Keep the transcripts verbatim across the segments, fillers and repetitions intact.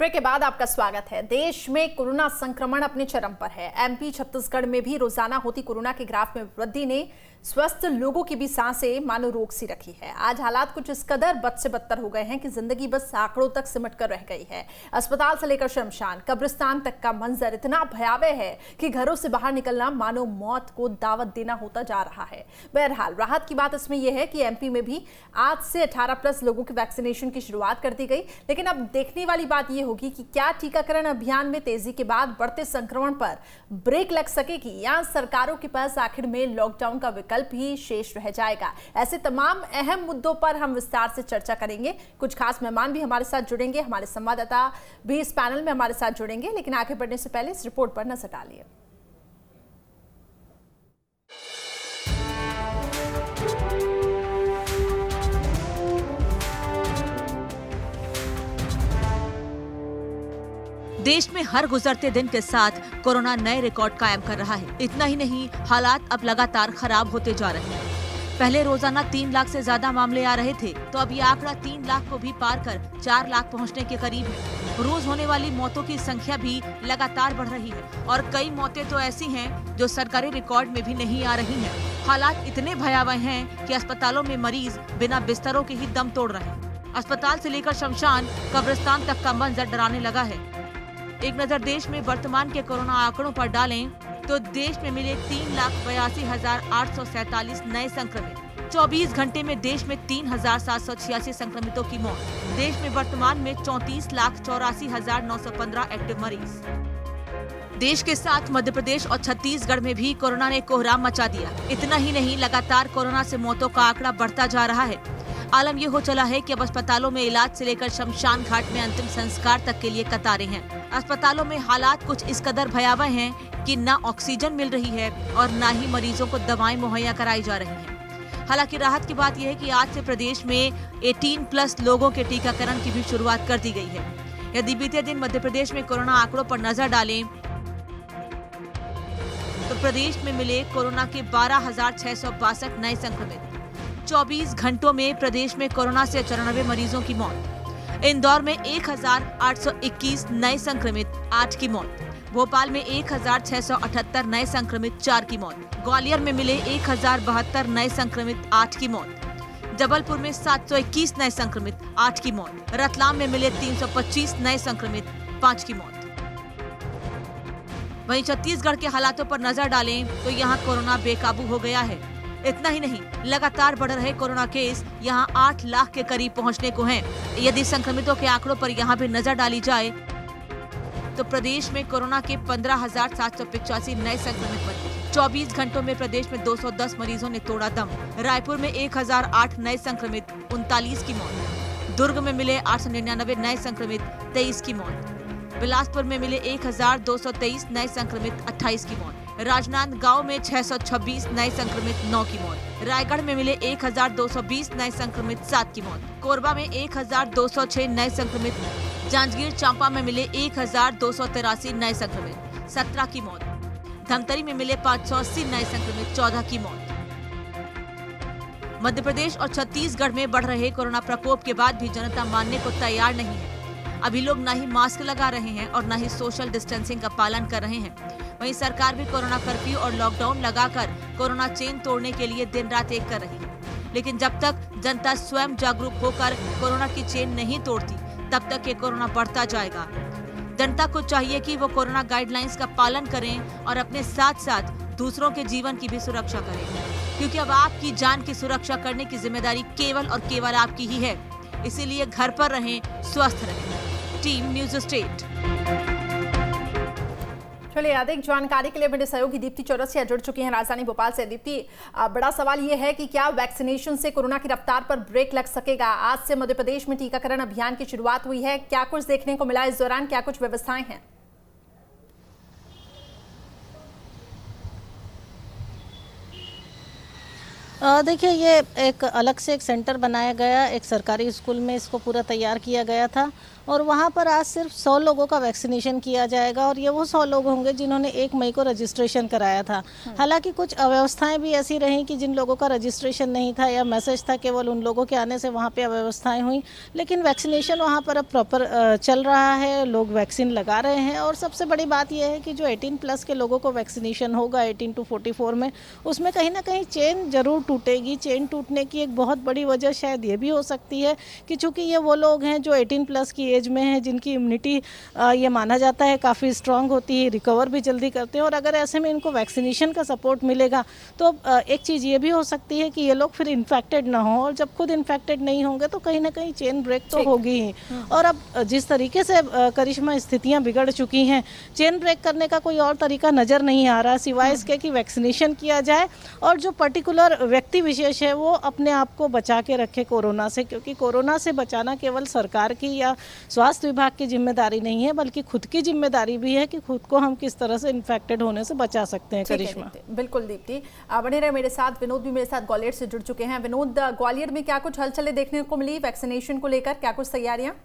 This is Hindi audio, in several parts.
ब्रेक के बाद आपका स्वागत है। देश में कोरोना संक्रमण अपने चरम पर है। एमपी छत्तीसगढ़ में भी रोजाना होती कोरोना के ग्राफ में वृद्धि ने स्वस्थ लोगों की भी सांसें मानो रोक सी रखी है। आज हालात कुछ इस कदर बद से बदतर हो गए हैं कि जिंदगी बस आंकड़ों तक सिमट कर रह गई है। अस्पताल से लेकर शमशान, कब्रिस्तान तक का मंजर इतना भयावह है कि घरों से बाहर निकलना मानो मौत को दावत देना होता जा रहा है। बहरहाल राहत की बात इसमें यह है कि एमपी में भी आज से अठारह प्लस लोगों के वैक्सीनेशन की शुरुआत कर दी गई। लेकिन अब देखने वाली बात यह होगी कि क्या टीकाकरण अभियान में तेजी के बाद बढ़ते संक्रमण पर ब्रेक लग सकेगी या सरकारों के पास आखिर में लॉकडाउन का विकल्प भी शेष रह जाएगा। ऐसे तमाम अहम मुद्दों पर हम विस्तार से चर्चा करेंगे। कुछ खास मेहमान भी हमारे साथ जुड़ेंगे, हमारे संवाददाता भी इस पैनल में हमारे साथ जुड़ेंगे। लेकिन आगे बढ़ने से पहले इस रिपोर्ट पर नजर डालिए। देश में हर गुजरते दिन के साथ कोरोना नए रिकॉर्ड कायम कर रहा है। इतना ही नहीं, हालात अब लगातार खराब होते जा रहे हैं। पहले रोजाना तीन लाख से ज्यादा मामले आ रहे थे, तो अब ये आंकड़ा तीन लाख को भी पार कर चार लाख पहुंचने के करीब है। रोज होने वाली मौतों की संख्या भी लगातार बढ़ रही है और कई मौतें तो ऐसी हैं जो सरकारी रिकॉर्ड में भी नहीं आ रही हैं। हालात इतने भयावह हैं कि अस्पतालों में मरीज बिना बिस्तरों के ही दम तोड़ रहे हैं। अस्पताल से लेकर शमशान, कब्रिस्तान तक का मंजर डराने लगा है। एक नजर देश में वर्तमान के कोरोना आंकड़ों पर डालें तो देश में मिले तीन लाख बयासी हजार आठ सौ सैतालीस नए संक्रमित। चौबीस घंटे में देश में तीन हजार सात सौ छियासी संक्रमितों की मौत। देश में वर्तमान में चौंतीस लाख चौरासी हजार नौ सौ पंद्रह एक्टिव मरीज। देश के साथ मध्य प्रदेश और छत्तीसगढ़ में भी कोरोना ने कोहराम मचा दिया। इतना ही नहीं, लगातार कोरोना से मौतों का आंकड़ा बढ़ता जा रहा है। आलम ये हो चला है कि अब अस्पतालों में इलाज से लेकर शमशान घाट में अंतिम संस्कार तक के लिए कतारें हैं। अस्पतालों में हालात कुछ इस कदर भयावह हैं कि न ऑक्सीजन मिल रही है और न ही मरीजों को दवाएं मुहैया कराई जा रही हैं। हालांकि राहत की बात यह है कि आज से प्रदेश में अठारह प्लस लोगों के टीकाकरण की भी शुरुआत कर दी गई है। यदि बीते दिन मध्य प्रदेश में कोरोना आंकड़ों पर नजर डालें तो प्रदेश में मिले कोरोना के बारह हजार छह सौ बासठ नए संक्रमित। चौबीस घंटों में प्रदेश में कोरोना से चौरानवे मरीजों की मौत। इंदौर में एक हजार आठ सौ इक्कीस नए संक्रमित, आठ की मौत। भोपाल में एक हजार छह सौ अठहत्तर नए संक्रमित, चार की मौत। ग्वालियर में मिले एक हजार बहत्तर नए संक्रमित, आठ की मौत। जबलपुर में सात सौ इक्कीस नए संक्रमित, आठ की मौत। रतलाम में मिले तीन सौ पच्चीस नए संक्रमित, पाँच की मौत। वहीं छत्तीसगढ़ के हालातों पर नजर डालें तो यहाँ कोरोना बेकाबू हो गया है। इतना ही नहीं, लगातार बढ़ रहे कोरोना केस यहाँ आठ लाख के करीब पहुँचने को हैं। यदि संक्रमितों के आंकड़ों पर यहाँ भी नजर डाली जाए तो प्रदेश में कोरोना के पंद्रह हजार सात सौ पिचासी नए संक्रमित मरीज। चौबीस घंटों में प्रदेश में दो सौ दस मरीजों ने तोड़ा दम। रायपुर में एक हजार आठ नए संक्रमित, उनतालीस की मौत। दुर्ग में मिले आठ सौ निन्यानवे नए संक्रमित, तेईस की मौत। बिलासपुर में मिले एक हजार दो सौ तेईस नए संक्रमित, अट्ठाईस की मौत। राजनांदगांव में छह सौ छब्बीस नए संक्रमित, नौ की मौत। रायगढ़ में मिले एक हजार दो सौ बीस नए संक्रमित, सात की मौत। कोरबा में एक हजार दो सौ छह नए संक्रमित। जांजगीर चांपा में मिले एक हजार दो सौ तिरासी नए संक्रमित, सत्रह की मौत। धमतरी में मिले पाँच सौ अस्सी नए संक्रमित, चौदह की मौत। मध्य प्रदेश और छत्तीसगढ़ में बढ़ रहे कोरोना प्रकोप के बाद भी जनता मानने को तैयार नहीं है। अभी लोग न ही मास्क लगा रहे हैं और न ही सोशल डिस्टेंसिंग का पालन कर रहे हैं। वहीं सरकार भी कोरोना कर्फ्यू और लॉकडाउन लगाकर कोरोना चेन तोड़ने के लिए दिन रात एक कर रही है। लेकिन जब तक जनता स्वयं जागरूक होकर कोरोना की चेन नहीं तोड़ती, तब तक ये कोरोना बढ़ता जाएगा। जनता को चाहिए कि वो कोरोना गाइडलाइंस का पालन करें और अपने साथ साथ दूसरों के जीवन की भी सुरक्षा करें, क्योंकि अब आपकी जान की सुरक्षा करने की जिम्मेदारी केवल और केवल आपकी ही है। इसीलिए घर पर रहें, स्वस्थ रहें। Team news state. चलिए, अधिक जानकारी के लिए मेरे सहयोगी दीप्ति चौरसिया जुड़ चुकी हैं राजधानी भोपाल से। दीप्ति, बड़ा सवाल यह है कि क्या वैक्सीनेशन से कोरोना की रफ्तार पर ब्रेक लग सकेगा? आज से मध्य प्रदेश में टीकाकरण अभियान की शुरुआत हुई है, क्या कुछ देखने को मिला इस दौरान, क्या कुछ व्यवस्थाएं हैं? देखिए, ये एक अलग से एक सेंटर बनाया गया, एक सरकारी स्कूल में इसको पूरा तैयार किया गया था और वहाँ पर आज सिर्फ सौ लोगों का वैक्सीनेशन किया जाएगा और ये वो सौ लोग होंगे जिन्होंने एक मई को रजिस्ट्रेशन कराया था। हालांकि कुछ अव्यवस्थाएं भी ऐसी रहीं कि जिन लोगों का रजिस्ट्रेशन नहीं था या मैसेज था केवल उन लोगों के आने से वहाँ पे अव्यवस्थाएं हुई, लेकिन वैक्सीनेशन वहाँ पर अब प्रॉपर चल रहा है, लोग वैक्सीन लगा रहे हैं। और सबसे बड़ी बात यह है कि जो अठारह प्लस के लोगों को वैक्सीनेशन होगा अठारह टू चौवालीस में, उसमें कहीं ना कहीं चेन जरूर टूटेगी। चेन टूटने की एक बहुत बड़ी वजह शायद ये भी हो सकती है कि चूंकि ये वो लोग हैं जो अठारह प्लस की एज में हैं, जिनकी इम्यूनिटी ये माना जाता है काफ़ी स्ट्रांग होती है, रिकवर भी जल्दी करते हैं, और अगर ऐसे में इनको वैक्सीनेशन का सपोर्ट मिलेगा तो एक चीज़ ये भी हो सकती है कि ये लोग फिर इन्फेक्टेड ना हो, और जब खुद इन्फेक्टेड नहीं होंगे तो कहीं ना कहीं चेन ब्रेक तो होगी ही। और अब जिस तरीके से करिश्मा स्थितियाँ बिगड़ चुकी हैं, चेन ब्रेक करने का कोई और तरीका नज़र नहीं आ रहा सिवाय इसके कि वैक्सीनेशन किया जाए और जो पर्टिकुलर व्यक्ति विशेष है वो अपने आप को बचा के रखे कोरोना से, क्योंकि कोरोना से बचाना केवल सरकार की या स्वास्थ्य विभाग की जिम्मेदारी नहीं है बल्कि खुद की जिम्मेदारी भी है कि खुद को हम किस तरह से इन्फेक्टेड होने से बचा सकते हैं। करिश्मा, बिल्कुल दीप्ति, बने रहे मेरे साथ। विनोद भी मेरे साथ ग्वालियर से जुड़ चुके हैं। विनोद, ग्वालियर में क्या कुछ हलचलें देखने को मिली वैक्सीनेशन को लेकर, क्या कुछ तैयारियां?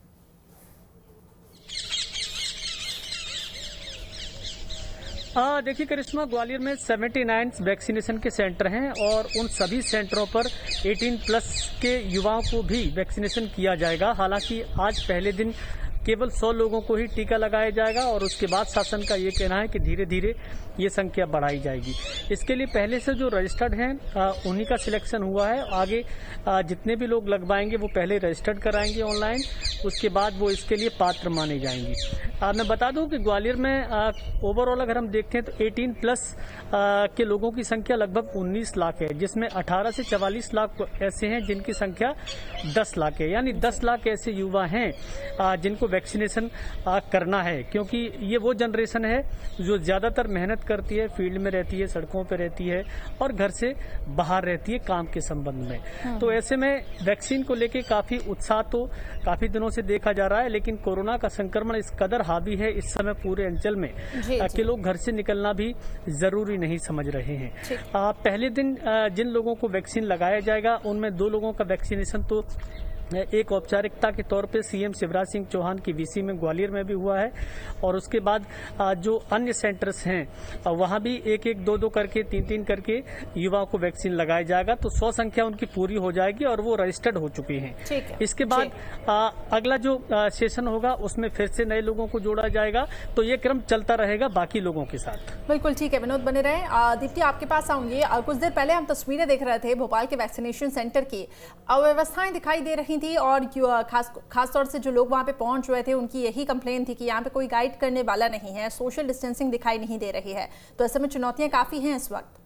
हाँ देखिए करिश्मा, ग्वालियर में उन्यासी वैक्सीनेशन के सेंटर हैं और उन सभी सेंटरों पर अठारह प्लस के युवाओं को भी वैक्सीनेशन किया जाएगा। हालांकि आज पहले दिन केवल सौ लोगों को ही टीका लगाया जाएगा और उसके बाद शासन का ये कहना है कि धीरे धीरे ये संख्या बढ़ाई जाएगी। इसके लिए पहले से जो रजिस्टर्ड हैं उन्हीं का सिलेक्शन हुआ है। आगे आ, जितने भी लोग लगवाएंगे वो पहले रजिस्टर्ड कराएंगे ऑनलाइन, उसके बाद वो इसके लिए पात्र माने जाएंगे। आ, मैं बता दूं कि ग्वालियर में ओवरऑल अगर हम देखते हैं तो अठारह प्लस आ, के लोगों की संख्या लगभग उन्नीस लाख है, जिसमें अठारह से चवालीस लाख ऐसे हैं जिनकी संख्या दस लाख है। यानी दस लाख ऐसे युवा हैं आ, जिनको वैक्सीनेशन करना है, क्योंकि ये वो जनरेशन है जो ज्यादातर मेहनत करती है, फील्ड में रहती है, सड़कों पर रहती है और घर से बाहर रहती है काम के संबंध में। तो ऐसे में वैक्सीन को लेके काफी उत्साह तो काफी दिनों से देखा जा रहा है, लेकिन कोरोना का संक्रमण इस कदर हावी है इस समय पूरे अंचल में कि लोग घर से निकलना भी जरूरी नहीं समझ रहे हैं। आ, पहले दिन आ, जिन लोगों को वैक्सीन लगाया जाएगा उनमें दो लोगों का वैक्सीनेशन तो एक औपचारिकता के तौर पे सीएम शिवराज सिंह चौहान की वीसी में ग्वालियर में भी हुआ है, और उसके बाद जो अन्य सेंटर्स हैं वहां भी एक एक दो दो करके तीन तीन करके युवाओं को वैक्सीन लगाया जाएगा। तो सौ संख्या उनकी पूरी हो जाएगी और वो रजिस्टर्ड हो चुके हैं। इसके बाद आ, अगला जो आ, सेशन होगा उसमें फिर से नए लोगों को जोड़ा जाएगा। तो ये क्रम चलता रहेगा बाकी लोगों के साथ। बिल्कुल ठीक है विनोद, बने रहे। दीप्ति आपके पास आऊंगी। कुछ देर पहले हम तस्वीरें देख रहे थे भोपाल के वैक्सीनेशन सेंटर की, अव्यवस्थाएं दिखाई दे रही थी और खास खास तौर से जो लोग वहां पे पहुंच रहे थे उनकी यही कंप्लेन थी कि यहाँ पे कोई गाइड करने वाला नहीं है, सोशल डिस्टेंसिंग दिखाई नहीं दे रही है। तो ऐसे में चुनौतियां काफी हैं इस वक्त।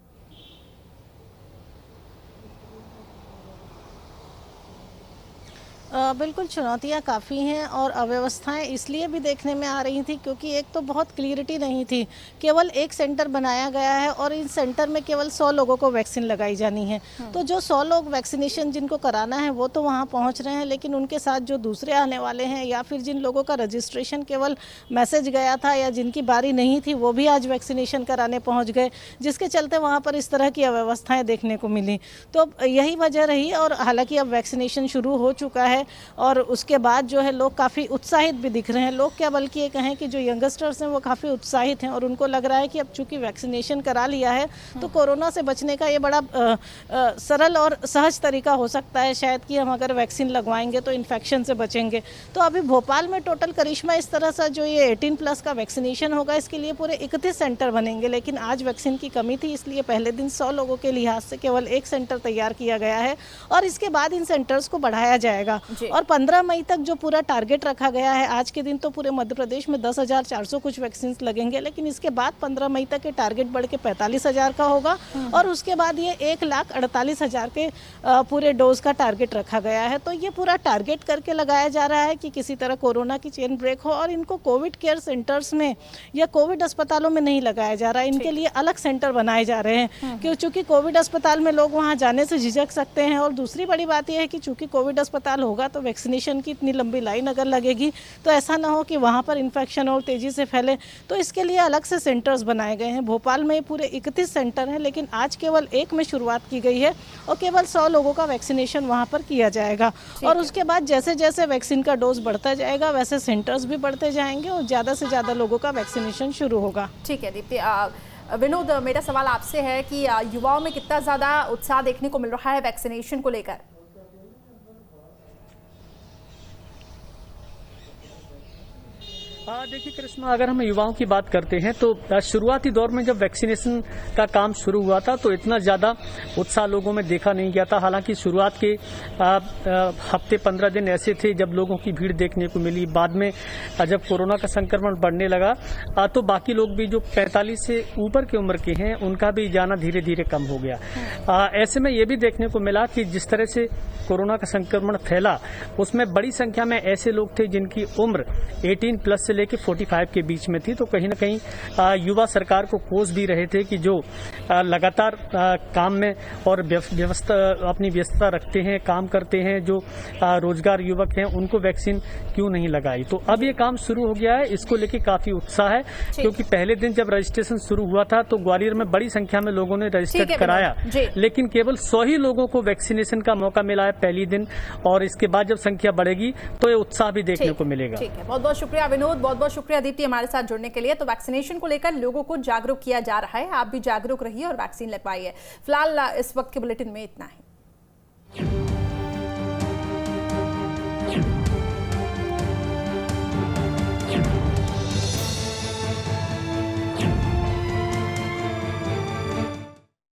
आ, बिल्कुल चुनौतियां काफ़ी हैं और अव्यवस्थाएं इसलिए भी देखने में आ रही थी क्योंकि एक तो बहुत क्लियरिटी नहीं थी। केवल एक सेंटर बनाया गया है और इस सेंटर में केवल सौ लोगों को वैक्सीन लगाई जानी है। तो जो सौ लोग वैक्सीनेशन जिनको कराना है वो तो वहां पहुंच रहे हैं, लेकिन उनके साथ जो दूसरे आने वाले हैं या फिर जिन लोगों का रजिस्ट्रेशन केवल मैसेज गया था या जिनकी बारी नहीं थी वो भी आज वैक्सीनेशन कराने पहुँच गए, जिसके चलते वहाँ पर इस तरह की अव्यवस्थाएँ देखने को मिली। तो यही वजह रही। और हालाँकि अब वैक्सीनेशन शुरू हो चुका है और उसके बाद जो है लोग काफ़ी उत्साहित भी दिख रहे हैं। लोग क्या बल्कि ये कहें कि जो यंगस्टर्स हैं वो काफ़ी उत्साहित हैं और उनको लग रहा है कि अब चूंकि वैक्सीनेशन करा लिया है तो कोरोना से बचने का ये बड़ा आ, आ, सरल और सहज तरीका हो सकता है शायद कि हम अगर वैक्सीन लगवाएंगे तो इन्फेक्शन से बचेंगे। तो अभी भोपाल में टोटल करिश्मा इस तरह से जो ये अठारह प्लस का वैक्सीनेशन होगा इसके लिए पूरे इकतीस सेंटर बनेंगे, लेकिन आज वैक्सीन की कमी थी इसलिए पहले दिन सौ लोगों के लिहाज से केवल एक सेंटर तैयार किया गया है और इसके बाद इन सेंटर्स को बढ़ाया जाएगा। और पंद्रह मई तक जो पूरा टारगेट रखा गया है, आज के दिन तो पूरे मध्य प्रदेश में दस हजार चार सौ कुछ वैक्सीन लगेंगे, लेकिन इसके बाद पंद्रह मई तक ये टारगेट बढ़ के पैंतालीस हजार का होगा और उसके बाद ये एक लाख अड़तालीस हजार के पूरे डोज का टारगेट रखा गया है। तो ये पूरा टारगेट करके लगाया जा रहा है कि किसी तरह कोरोना की चेन ब्रेक हो और इनको कोविड केयर सेंटर्स में या कोविड अस्पतालों में नहीं लगाया जा रहा है, इनके लिए अलग सेंटर बनाए जा रहे हैं क्यों चूंकि कोविड अस्पताल में लोग वहाँ जाने से झिझक सकते हैं। और दूसरी बड़ी बात यह है कि चूंकि कोविड अस्पताल होगा होगा तो वैक्सीनेशन की इतनी लंबी लाइन अगर लगेगी तो ऐसा ना हो कि वहाँ पर इन्फेक्शन और तेज़ी से फैले। तो इसके लिए अलग से सेंटर्स बनाए गए हैं। भोपाल में पूरे इकतीस सेंटर हैं, लेकिन आज केवल एक में शुरुआत की गई है और केवल सौ लोगों का वैक्सीनेशन वहाँ पर किया जाएगा। और उसके बाद जैसे जैसे वैक्सीन का डोज बढ़ता जाएगा वैसे सेंटर्स भी बढ़ते जाएंगे और ज़्यादा से ज़्यादा लोगों का वैक्सीनेशन शुरू होगा। ठीक है दीप्ति। विनोद, मेरा सवाल आपसे है कि युवाओं में कितना ज़्यादा उत्साह देखने को मिल रहा है वैक्सीनेशन को लेकर? देखिए करिश्मा, अगर हम युवाओं की बात करते हैं तो शुरुआती दौर में जब वैक्सीनेशन का काम शुरू हुआ था तो इतना ज़्यादा उत्साह लोगों में देखा नहीं गया था। हालांकि शुरुआत के आ, आ, हफ्ते पंद्रह दिन ऐसे थे जब लोगों की भीड़ देखने को मिली। बाद में जब कोरोना का संक्रमण बढ़ने लगा आ, तो बाकी लोग भी जो पैंतालीस से ऊपर की उम्र के हैं उनका भी जाना धीरे धीरे कम हो गया। आ, ऐसे में ये भी देखने को मिला कि जिस तरह से कोरोना का संक्रमण फैला उसमें बड़ी संख्या में ऐसे लोग थे जिनकी उम्र अठारह प्लस से लेकर पैंतालीस के बीच में थी। तो कहीं ना कहीं आ, युवा सरकार को कोस भी रहे थे कि जो आ, लगातार आ, काम में और व्यवस्था अपनी व्यस्तता रखते हैं, काम करते हैं, जो आ, रोजगार युवक हैं उनको वैक्सीन क्यों नहीं लगाई। तो अब ये काम शुरू हो गया है, इसको लेके काफी उत्साह है क्योंकि पहले दिन जब रजिस्ट्रेशन शुरू हुआ था तो ग्वालियर में बड़ी संख्या में लोगों ने रजिस्टर कराया, लेकिन केवल सौ ही लोगों को वैक्सीनेशन का मौका मिला है पहली दिन। और इसके बाद जब संख्या बढ़ेगी तो ये उत्साह भी देखने को मिलेगा। ठीक है, बहुत बहुत शुक्रिया विनोद, बहुत बहुत शुक्रिया दीप्ति हमारे साथ जुड़ने के लिए। तो वैक्सीनेशन को लेकर लोगों को जागरूक किया जा रहा है, आप भी जागरूक रहिए और वैक्सीन लगवाइए। फिलहाल इस वक्त के बुलेटिन में इतना ही।